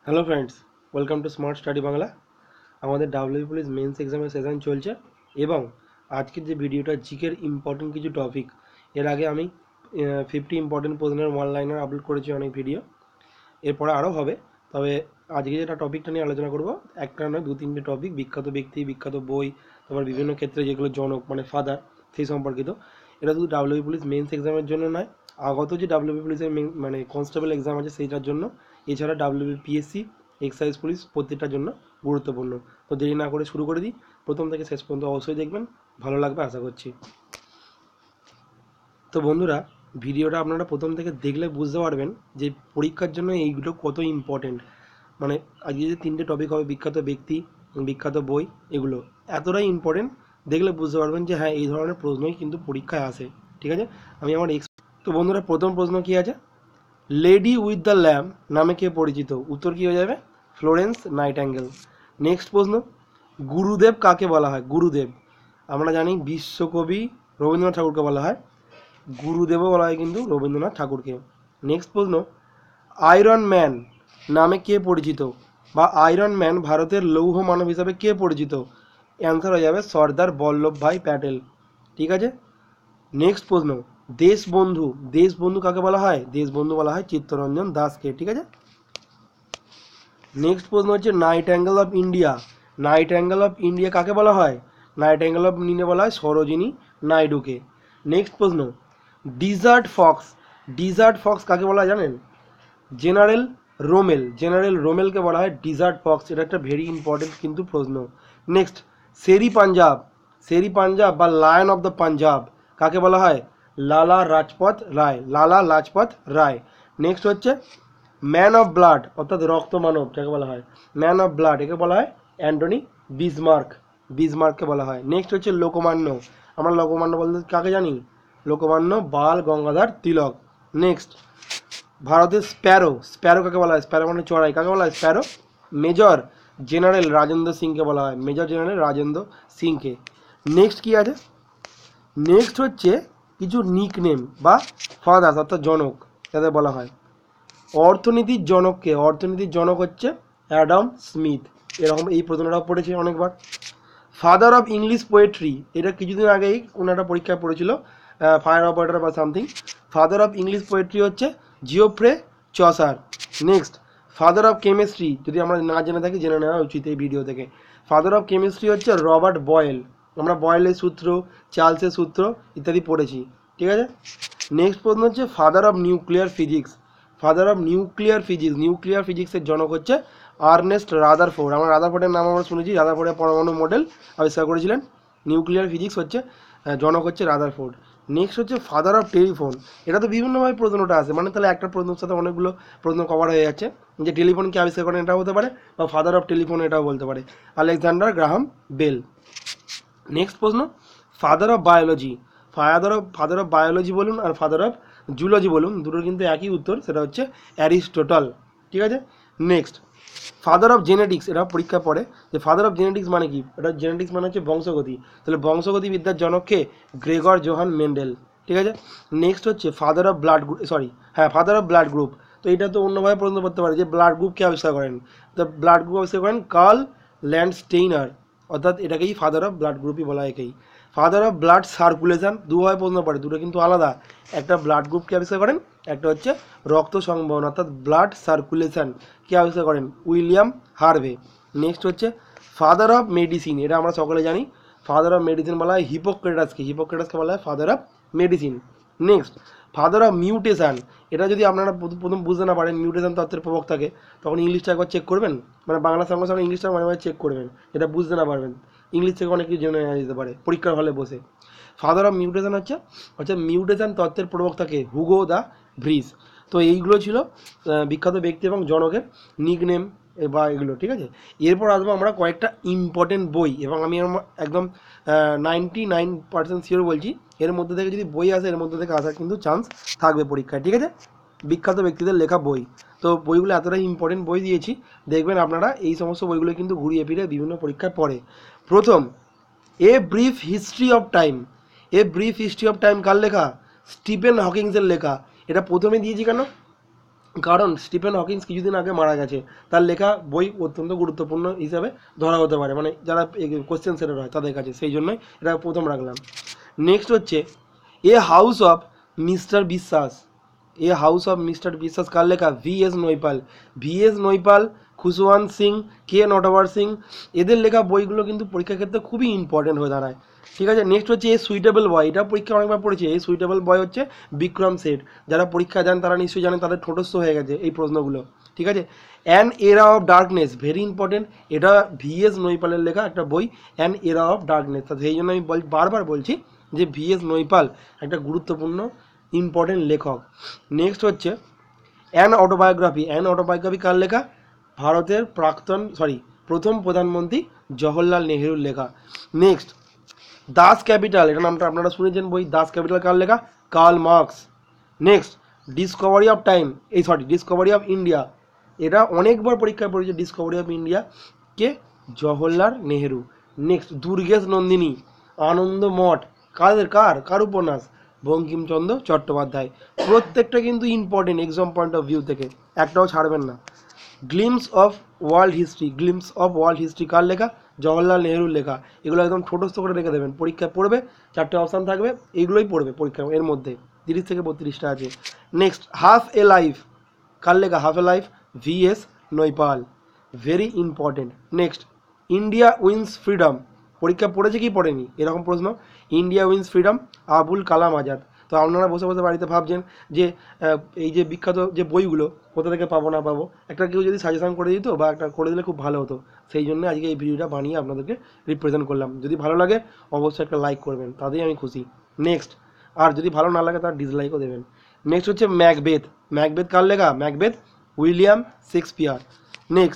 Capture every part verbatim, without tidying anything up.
Hello friends, welcome to smart study Bangla. আমাদের W police mains এক্সামের session চলছে এবং আজকের যে ভিডিওটা জিকের ইম্পর্টেন্ট কিছু টপিক। এর আগে আমি ফিফটি ইম্পর্টেন্ট প্রশ্নের ওয়ান লাইনার আপলোড করেছি অনেক ভিডিও, এরপরে আরও হবে। তবে আজকে যেটা টপিকটা নিয়ে আলোচনা করব, একটা নয় দু তিনটে টপিক, বিখ্যাত ব্যক্তি, বিখ্যাত বই, তারপর বিভিন্ন ক্ষেত্রে যেগুলো জনক মানে ফাদার সেই সম্পর্কিত। এটা শুধু ডাব্লিউ পুলিশ মেন্স এক্সামের জন্য নয়, আগত যে ডাব্লিউ পুলিশের মানে কনস্টেবল এক্সাম আছে সেইটার জন্য, এছাড়া ডাব্লিউ পিএসসি, এক্সাইজ পুলিশ প্রত্যেকটার জন্য গুরুত্বপূর্ণ। তো দেরি না করে শুরু করে দিই। প্রথম থেকে শেষ পর্যন্ত অবশ্যই দেখবেন, ভালো লাগবে আশা করছি। তো বন্ধুরা, ভিডিওটা আপনারা প্রথম থেকে দেখলে বুঝতে পারবেন যে পরীক্ষার জন্য এইগুলো কত ইম্পর্টেন্ট। মানে আজকে যে তিনটে টপিক হবে, বিখ্যাত ব্যক্তি, বিখ্যাত বই, এগুলো এতটাই ইম্পর্টেন্ট, দেখলে বুঝতে পারবেন যে হ্যাঁ এই ধরনের প্রশ্নই কিন্তু পরীক্ষায় আসে। ঠিক আছে, আমি আমার এক্স তো বন্ধুরা, প্রথম প্রশ্ন কী আছে? লেডি উইথ দ্য ল্যাম্প নামে কে পরিচিত? উত্তর কী হয়ে যাবে? Florence Nightingale. নেক্সট প্রশ্ন, গুরুদেব কাকে বলা হয়? গুরুদেব আমরা জানি বিশ্বকবি রবীন্দ্রনাথ ঠাকুরকে বলা হয়, গুরুদেবও বলা হয় কিন্তু রবীন্দ্রনাথ ঠাকুরকে। নেক্সট প্রশ্ন, আয়রন ম্যান নামে কে পরিচিত, বা আয়রন ম্যান ভারতের লৌহ মানব হিসাবে কে পরিচিত? অ্যান্সার হয়ে যাবে সর্দার বল্লভভাই প্যাটেল। ঠিক আছে। নেক্সট প্রশ্ন, দেশবন্ধু, দেশবন্ধু কাকে বলা হয়? দেশবন্ধু বলা হয় চিত্তরঞ্জন দাসকে। ঠিক আছে। নেক্সট প্রশ্ন হচ্ছে nightingale of India, nightingale of India কাকে বলা হয়? নাইট অ্যাঙ্গেল অফ ইন্ডিয়া বলা হয় সরোজিনী নাইডুকে। নেক্সট প্রশ্ন, ডিজার্ট ফক্স, ডিজার্ট ফক্স কাকে বলা হয় জানেন? জেনারেল রোমেল, জেনারেল রোমেলকে বলা হয় ডিজার্ট ফক্স। এটা একটা ভেরি ইম্পর্টেন্ট কিন্তু প্রশ্ন। নেক্সট, শেরি পাঞ্জাব, শেরি পাঞ্জাব বা লায়ন অফ দ্য পাঞ্জাব কাকে বলা হয়? লালা রাজপথ রায়, লালা লাজপত রায়। নেক্সট হচ্ছে ম্যান অফ ব্লাড অর্থাৎ রক্ত মানব যাকে বলা হয়, ম্যান অফ ব্লাড, একে বলা হয় অ্যান্টনি বিসমার্ক, বিসমার্ককে বলা হয়। নেক্সট হচ্ছে লোকমান্য, আমরা লোকমান্য বলতে কাকে জানি? লোকমান্য বাল গঙ্গাধর তিলক। নেক্সট, ভারতের স্প্যারো, স্প্যারো কাকে বলা হয়? স্প্যারো মানে চড়াই, কাকে বলা হয় স্প্যারো? মেজর জেনারেল রাজেন্দ্র সিংকে বলা হয়, মেজর জেনারেল রাজেন্দ্র সিংকে। নেক্সট কি আছে? নেক্সট হচ্ছে কিছু নিকনেম বা ফাদার্স অর্থাৎ জনক যাদের বলা হয়। অর্থনীতির জনককে, অর্থনীতির জনক হচ্ছে অ্যাডাম স্মিথ। এরকম এই প্রশ্নটাও পড়েছে অনেকবার। ফাদার অফ ইংলিশ পোয়েট্রি, এটা কিছুদিন আগেই কোনো একটা পরীক্ষায় পড়েছিল, ফায়ার অপারেটর বা something. Father of English poetry হচ্ছে Geoffrey Chaucer. Next, father of chemistry, যদি আমরা না জেনে থাকি জেনে নেওয়া উচিত এই ভিডিও থেকে। ফাদার অফ কেমিস্ট্রি হচ্ছে রবার্ট বয়েল, আমরা বয়েলের সূত্র, চার্লসের সূত্র ইত্যাদি পড়েছি। ঠিক আছে। নেক্সট প্রশ্ন হচ্ছে father of nuclear physics, father of nuclear physics, nuclear ফিজিক্সের জনক হচ্ছে আর্নেস্ট রাদারফোর্ড। আমরা রাদারফোর্ডের নাম আমরা শুনেছি, রাদারফোর্ডের পরমাণু মডেল আবিষ্কার করেছিলেন। নিউক্লিয়ার ফিজিক্স হচ্ছে জনক হচ্ছে রাদারফোর্ড। নেক্সট হচ্ছে ফাদার অফ টেলিফোন, এটা তো বিভিন্নভাবে প্রশ্নটা আসে, মানে তাহলে একটা প্রশ্নের সাথে অনেকগুলো প্রশ্ন কভার হয়ে যাচ্ছে। যে টেলিফোনকে আবিষ্কার করেন এটাও হতে পারে, বা ফাদার অফ টেলিফোন এটাও বলতে পারে, আলেকজান্ডার গ্রাহাম বেল। নেক্সট প্রশ্ন, father of biology, father of father of biology বলুন আর ফাদার অফ জুলজি বলুন, দুটোর কিন্তু একই উত্তর, সেটা হচ্ছে অ্যারিস্টোটল। ঠিক আছে। নেক্সট, ফাদার অফ জেনেটিক্স, এটা পরীক্ষা পড়ে যে ফাদার অফ জেনেটিক্স মানে কি? এটা জেনেটিক্স মানে হচ্ছে বংশগতি, তাহলে বংশগতি বিদ্যার জনককে গ্রেগর জোহান মেন্ডেল। ঠিক আছে। নেক্সট হচ্ছে father of blood group, sorry হ্যাঁ ফাদার অফ ব্লাড গ্রুপ, তো এটা তো অন্যভাবে প্রশ্ন করতে পারে যে ব্লাড গ্রুপকে আবিষ্কার করেন, তো ব্লাড গ্রুপ আবিষ্কার করেন কার্ল ল্যান্ডস্টেইনার, অর্থাৎ এটাকেই ফাদার অফ ব্লাড গ্রুপই বলা হয় একেই। ফাদার অফ ব্লাড সার্কুলেশন, দুভাবে প্রশ্ন পড়ে, দুটো কিন্তু আলাদা, একটা ব্লাড গ্রুপকে আবিষ্কার করেন, একটা হচ্ছে রক্ত সংবহন অর্থাৎ ব্লাড সার্কুলেশন কে আবিষ্কার করেন? William Harvey. নেক্সট হচ্ছে ফাদার অফ মেডিসিন, এটা আমরা সকলে জানি, ফাদার অফ মেডিসিন বলা হয় হিপোক্রেটাসকে, হিপোক্রেটাসকে বলা হয় father of medicine. Next, father of mutation, এটা যদি আপনারা প্রথম বুঝতে না পারেন মিউটেশন তত্ত্বের প্রবক্তাকে, তখন ইংলিশটা একবার চেক করবেন, মানে বাংলা সঙ্গে সঙ্গে ইংলিশটা মাঝে মাঝে চেক করবেন, এটা বুঝতে না পারবেন, ইংলিশ থেকে অনেক কিছু জেনে নেওয়া যেতে পারে পরীক্ষার হলে বসে। ফাদার অফ মিউটেশন হচ্ছে হচ্ছে মিউটেশন তত্ত্বের প্রবক্তাকে হুগো দ্য ভ্রিস। তো এইগুলো ছিল বিখ্যাত ব্যক্তি এবং জনকের নিকনেম বা এগুলো। ঠিক আছে। এরপর আসবো আমরা কয়েকটা ইম্পর্টেন্ট বই, এবং আমি একদম নাইনটি নাইন পার্সেন্ট শিওর বলছি এর মধ্যে থেকে যদি বই আসে এর মধ্যে থেকে আসার কিন্তু চান্স থাকবে পরীক্ষায়। ঠিক আছে, বিখ্যাত ব্যক্তিদের লেখা বই, তো বইগুলো এতটাই ইম্পর্টেন্ট বই দিয়েছি, দেখবেন আপনারা এই সমস্ত বইগুলো কিন্তু ঘুরিয়ে ফিরে বিভিন্ন পরীক্ষায় পড়ে। প্রথম, a brief history of time, a brief history of time কার লেখা? স্টিফেন হকিংসের লেখা। এটা প্রথমে দিয়েছি কেন? কারণ স্টিফেন হকিংস কিছুদিন আগে মারা গেছে, তার লেখা বই অত্যন্ত গুরুত্বপূর্ণ হিসাবে ধরা হতে পারে, মানে যারা কোশ্চেন সেটার হয় তাদের কাছে, সেই জন্যই এটা প্রথম রাখলাম। নেক্সট হচ্ছে এ হাউস অফ মিস্টার বিশ্বাস। A house of mister Biswas কার লেখা? V S Naipaul. V S Naipaul, Khushwant Singh, K Natwar Singh, এদের লেখা বইগুলো কিন্তু পরীক্ষার ক্ষেত্রে খুবই ইম্পর্টেন্ট হয়ে দাঁড়ায়। ঠিক আছে, নেক্সট হচ্ছে এ সুইটেবল বয়। এটা পরীক্ষা অনেকবার পড়েছে। এই সুইটেবল বয় হচ্ছে বিক্রম সেঠ। যারা পরীক্ষা দেন তারা নিশ্চয়ই জানেন, তাদের ঠোঁটস্থ হয়ে গেছে এই প্রশ্নগুলো। ঠিক আছে, an era of darkness, very important. এটা ভি এস নৈপালের লেখা একটা বই, অ্যান এরা অফ ডার্কনেস। সেই জন্য আমি বল বারবার বলছি যে ভি এস নৈপাল একটা গুরুত্বপূর্ণ ইম্পর্টেন্ট লেখক। নেক্সট হচ্ছে অ্যান অটোবায়োগ্রাফি। অ্যান অটোবায়োগ্রাফি কার লেখা? ভারতের প্রাক্তন সরি প্রথম প্রধানমন্ত্রী জওহরলাল নেহরুর লেখা। নেক্সট দাস ক্যাপিটাল, এটা নামটা আপনারা শুনেছেন বই। দাস ক্যাপিটাল কার লেখা? Karl Marx. Next discovery of time, এই সরি ডিসকভারি অফ ইন্ডিয়া, এটা অনেকবার পরীক্ষায় পড়েছে। ডিসকভারি অফ ইন্ডিয়া কে? জওহরলাল নেহরু। নেক্সট দুর্গেশ নন্দিনী, আনন্দ মঠ, কাদের কার কার উপন্যাস? বঙ্কিমচন্দ্র চট্টোপাধ্যায়। প্রত্যেকটা কিন্তু important exam point of view থেকে, একটাও ছাড়বেন না। Glimpse of world history, glimpse of world history কার লেখা? জওহরলাল নেহরুর লেখা। এগুলো একদম ছোটস্থ করে রেখে দেবেন, পরীক্ষায় পড়বে, চারটে অপশান থাকবে, এইগুলোই পড়বে পরীক্ষা, এর মধ্যে তিরিশ থেকে বত্রিশটা আছে। নেক্সট হাফ এ লাইফ কার লেখা? Half a life V S Naipaul, very important. Next India wins freedom, পরীক্ষা পড়েছে কি পড়েনি এরকম প্রশ্ন। India wins freedom Abul Kalam Azad. তো আপনারা বসে বসে বাড়িতে ভাবছেন যে এই যে বিখ্যাত যে বইগুলো কোথা থেকে পাবো না পাবো, একটা কেউ যদি সাজেশন করে দিত বা একটা করে দিলে খুব ভালো হতো। সেই জন্য আজকে এই ভিডিওটা বানিয়ে আপনাদেরকে রিপ্রেজেন্ট করলাম। যদি ভালো লাগে অবশ্যই একটা লাইক করবেন, তাতেই আমি খুশি। নেক্সট, আর যদি ভালো না লাগে তার ডিসলাইকও দেবেন। নেক্সট হচ্ছে ম্যাকবেথ। ম্যাকবেথ কার লেখা? Macbeth William Shakespeare. Next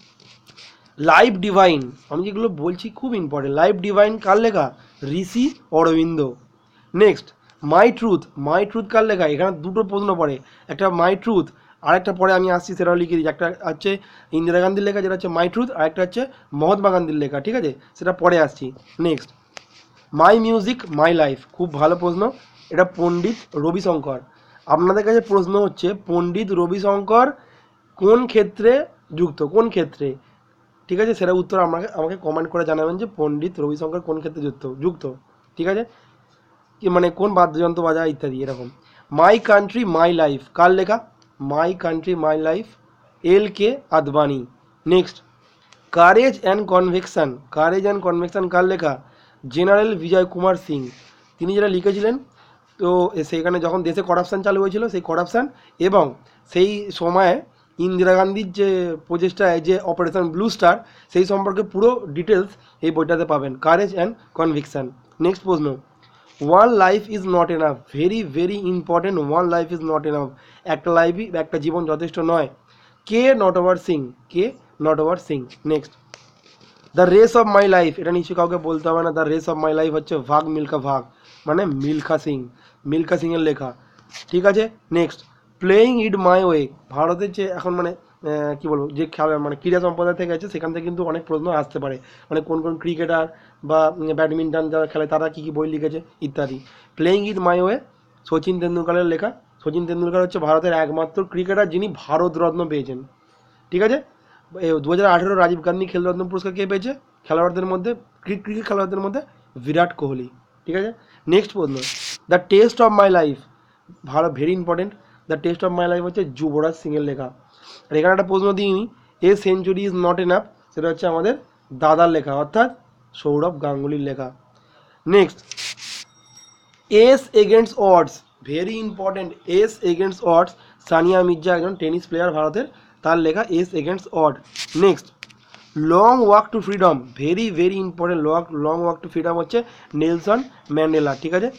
life divine, আমি যেগুলো বলছি খুব ইম্পর্টেন্ট। লাইফ ডিভাইন কার লেখা? Rishi Aurobindo. Next my truth, my truth কার লেখা? এখানে দুটো প্রশ্ন পড়ে, একটা মাই ট্রুথ আর একটা পরে আমি আসছি সেটাও লিখে দিচ্ছি। একটা হচ্ছে ইন্দিরা গান্ধীর লেখা যেটা হচ্ছে মাই ট্রুথ, আর একটা হচ্ছে মহাত্মা গান্ধীর লেখা। ঠিক আছে, সেটা পরে আসছি। Next my music my life, খুব ভালো প্রশ্ন, এটা পণ্ডিত রবিশঙ্কর। আপনাদের কাছে প্রশ্ন হচ্ছে পণ্ডিত রবিশঙ্কর কোন ক্ষেত্রে যুক্ত, কোন ক্ষেত্রে? ঠিক আছে, সেটা উত্তর আমাকে আমাকে কমেন্ট করে জানাবেন যে পণ্ডিত রবিশঙ্কর কোন ক্ষেত্রে যুক্ত যুক্ত ঠিক আছে, কি মানে কোন বাদ্যযন্ত্র বাজায় ইত্যাদি এরকম। মাই কান্ট্রি মাই লাইফ কার লেখা? My country my life L K Advani. Next courage and conviction, courage and conviction কার লেখা? জেনারেল বিজয় কুমার সিং। তিনি যেটা লিখেছিলেন, তো সেইখানে যখন দেশে করাপশান চালু হয়েছিল, সেই করাপশান এবং সেই সময়ে ইন্দিরা গান্ধীর যে প্রচেষ্টায় যে অপারেশন ব্লু স্টার, সেই সম্পর্কে পুরো ডিটেলস এই বইটাতে পাবেন, কারেজ অ্যান্ড কনভিকশন। নেক্সট প্রশ্ন one life is not enough, very very important. One life is not enough, একটা লাইফই একটা জীবন যথেষ্ট নয়। K Natwar Singh, K Natwar Singh. Next the race of my life, এটা নিশ্চয়ই কাউকে বলতে হবে না, the race of my life হচ্ছে ভাগ মিল্খা ভাগ, মানে মিল্খা সিং, মিল্খা সিংয়ের লেখা। ঠিক আছে, next playing it my way, ভারতের যে এখন মানে কী বলবো যে খেলা মানে ক্রীড়া সম্প্রদায় থেকে আছে, সেখান থেকে কিন্তু অনেক প্রশ্ন আসতে পারে, মানে কোন কোন ক্রিকেটার বা ব্যাডমিন্টন যারা খেলে তারা কী কী বই লিখেছে ইত্যাদি। Playing it my way Sachin তেন্ডুলকারের লেখা। সচিন তেন্ডুলকার হচ্ছে ভারতের একমাত্র ক্রিকেটার যিনি ভারতরত্ন পেয়েছেন। ঠিক আছে, দু হাজার আঠেরো রাজীব গান্ধী খেলরত্ন পুরস্কার কে পেয়েছে খেলোয়াড়দের মধ্যে? ক্রিকেট খেলোয়াড়দের মধ্যে বিরাট কোহলি। ঠিক আছে, নেক্সট প্রশ্ন the test of my life, ভালো very important. The test of my life হচ্ছে যুবরাজ সিংয়ের লেখা। আর এখানে একটা প্রশ্ন দিইনি, a century is not enough, সেটা হচ্ছে আমাদের দাদার লেখা, অর্থাৎ সৌরভ গাঙ্গুলির লেখা। Next ace against odds, very important. Ace against odds Sania Mirza একজন টেনিস প্লেয়ার ভারতের, তার লেখা ace against odd. Next long walk to freedom, very very important. Long long walk to freedom হচ্ছে নেলসন ম্যান্ডেলা। ঠিক আছে,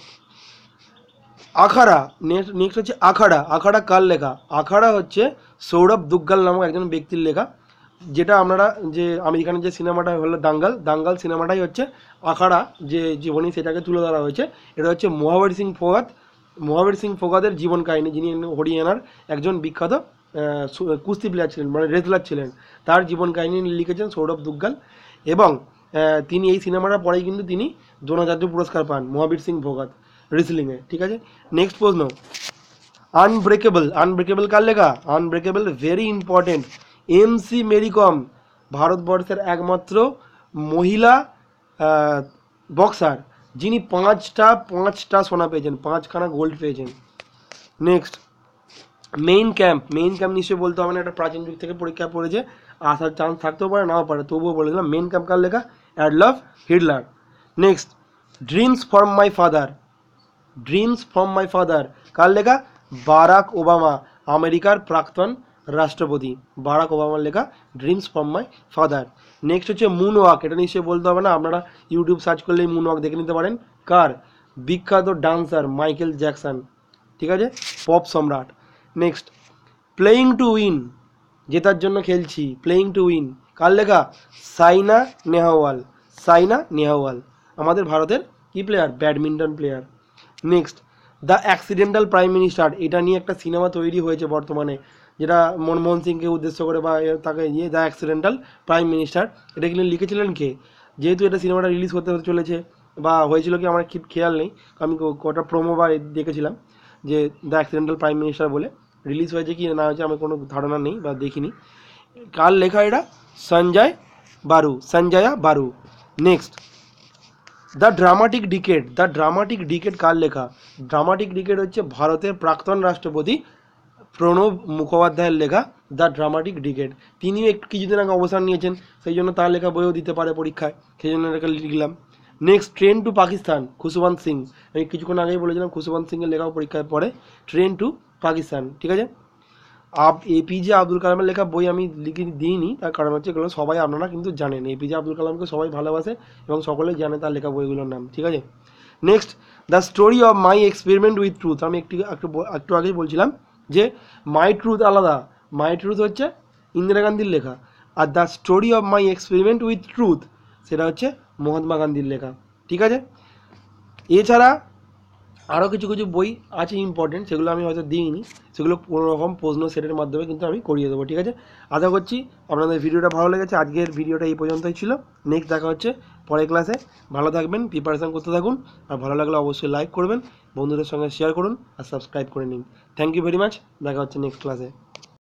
আখাড়া, নেক্সট নেক্সট হচ্ছে আখাড়া। আখাড়া কার লেখা? আখাড়া হচ্ছে সৌরভ দুগ্গাল নামক একজন ব্যক্তির লেখা, যেটা আপনারা যে আমেরিকানের যে সিনেমাটা হলো দাঙ্গাল, দাঙ্গাল সিনেমাটাই হচ্ছে আখাড়া যে জীবনী সেটাকে তুলে ধরা হয়েছে। এটা হচ্ছে মহাবীর সিং ফোগাত, মহাবীর সিং ফোগাতের জীবন কাহিনী, যিনি হরিয়ানার একজন বিখ্যাত কুস্তি প্লেয়ার ছিলেন, মানে রেসলার ছিলেন। তার জীবন কাহিনী লিখেছেন সৌরভ দুগ্গাল, এবং তিনি এই সিনেমাটা পরেই কিন্তু তিনি দ্রোণাচার্য পুরস্কার পান, মহাবীর সিং ফোগাত রেসলিংয়ে। ঠিক আছে, নেক্সট প্রশ্ন আনব্রেকেবল, আনব্রেকেবল কার লেখা? Unbreakable very important, M C Mary Kom, ভারতবর্ষের একমাত্র মহিলা বক্সার যিনি পাঁচটা পাঁচটা সোনা পেয়েছেন, পাঁচখানা গোল্ড পেয়েছেন। Next Mein Kampf, Mein Kampf নিশ্চয়ই বলতে হবে না, একটা প্রাচীন যুগ থেকে পরীক্ষা পড়েছে, আসার চান্স থাকতেও পারে নাও পারে, তবুও বলে দিলাম মেইন ক্যাম্প কার লেখা? Adolf Hitler. Next dreams from my father, dreams from my father কার লেখা? বারাক ওবামা, আমেরিকার প্রাক্তন রাষ্ট্রপতি বারাক ওবামার লেখা dreams from my father. Next হচ্ছে মুন ওয়াক, এটা নিশ্চয়ই বলতে হবে না, আপনারা ইউটিউব সার্চ করলেই মুন ওয়াক দেখে নিতে পারেন। কার? বিখ্যাত ডান্সার মাইকেল জ্যাকসন, ঠিক আছে, পপ সম্রাট। নেক্সট প্লেয়িং টু উইন, জেতার জন্য খেলছি, প্লেয়িং টু উইন কার লেখা? সাইনা নেহওয়াল, সাইনা নেহওয়াল আমাদের ভারতের কি player? Badminton player. Next the accidental prime minister, এটা নিয়ে একটা সিনেমা তৈরি হয়েছে বর্তমানে, যেটা মনমোহন সিংকে উদ্দেশ্য করে বা তাকে ইয়ে, দ্য অ্যাক্সিডেন্টাল প্রাইম মিনিস্টার, এটা কিন্তু লিখেছিলেন কে? যেহেতু এটা সিনেমাটা রিলিজ হতে হতে চলেছে বা হয়েছিল কি আমার ঠিক খেয়াল নেই, আমি কটা প্রোমো বা দেখেছিলাম যে দ্য অ্যাক্সিডেন্টাল প্রাইম মিনিস্টার বলে, রিলিজ হয়েছে কি না হয়েছে আমার কোনো ধারণা নেই বা দেখিনি। কার লেখা এটা? Sanjay Baru, Sanjaya Baru. Next the dramatic decade, the dramatic decade কার লেখা? ড্রামাটিক ডিকেড হচ্ছে ভারতের প্রাক্তন রাষ্ট্রপতি প্রণব মুখোপাধ্যায়ের লেখা দ্য ড্রামাটিক ডিকেড। তিনিও একটু কিছুদিন আগে অবসর নিয়েছেন, সেই জন্য তার লেখা বইও দিতে পারে পরীক্ষায়, সেই জন্য এটাকে লিখলাম। Next train to Pakistan, Khushwant Singh, আমি কিছুক্ষণ আগেই বলেছিলাম খুশবন্ত সিংয়ের লেখাও পরীক্ষায় পড়ে, ট্রেন টু পাকিস্তান, ঠিক আছে। আব এপিজে আব্দুল কালামের লেখা বই আমি লিখে দিইনি, তার কারণ হচ্ছে এগুলো সবাই আপনারা কিন্তু জানেন, এপিজে আব্দুল কালামকে সবাই ভালোবাসে এবং সকলেই জানে তার লেখা বইগুলোর নাম, ঠিক আছে। Next the story of my experiment with truth, আমি একটু একটু একটু আগেই বলছিলাম যে মাই ট্রুথ আলাদা, মাই ট্রুথ হচ্ছে ইন্দিরা গান্ধীর লেখা, আর the story of my experiment with truth সেটা হচ্ছে মহাত্মা গান্ধীর লেখা, ঠিক আছে। এছাড়া আরও কিছু কিছু বই আছে ইম্পর্টেন্ট, সেগুলো আমি হয়তো দিইনি, সেগুলো কোনো রকম প্রশ্ন সেটের মাধ্যমে কিন্তু আমি করিয়ে দেবো, ঠিক আছে। আশা করছি আপনাদের ভিডিওটা ভালো লেগেছে, আজকের ভিডিওটা এই পর্যন্তই ছিল, নেক্সট দেখা হচ্ছে পরের ক্লাসে। ভালো থাকবেন, প্রিপারেশান করতে থাকুন, আর ভালো লাগলে অবশ্যই লাইক করবেন, বন্ধুদের সঙ্গে শেয়ার করুন আর সাবস্ক্রাইব করে নিন। থ্যাংক ইউ ভেরি মাচ, দেখা হচ্ছে নেক্সট ক্লাসে।